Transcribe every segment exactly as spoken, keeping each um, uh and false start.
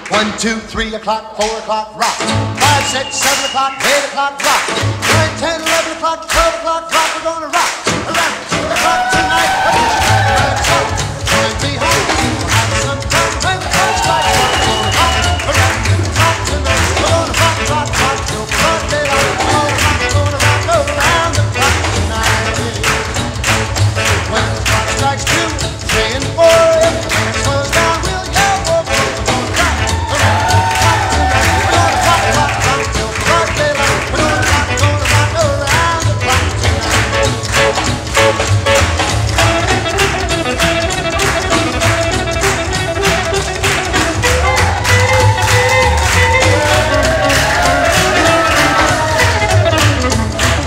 One, two, three o'clock, four o'clock, rock. Five, six, seven o'clock, eight o'clock, rock. Nine, ten, eleven o'clock, twelve o'clock, rock. We're gonna rock around two o'clock tonight. Join me home. We'll have some fun when the clock strikes one. We're gonna rock around two o'clock tonight. We're gonna rock, rock, rock till broad daylight. We're gonna rock, gonna rock around the clock tonight. When the clock strikes two, three, and four, everything slows down. We'll yell, whoa, whoa. We're gonna rock around the clock tonight. We're gonna rock, rock, rock till broad daylight. We're gonna rock, gonna rock around the clock tonight.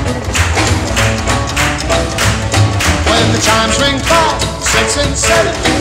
When the chimes ring five, six, and seven.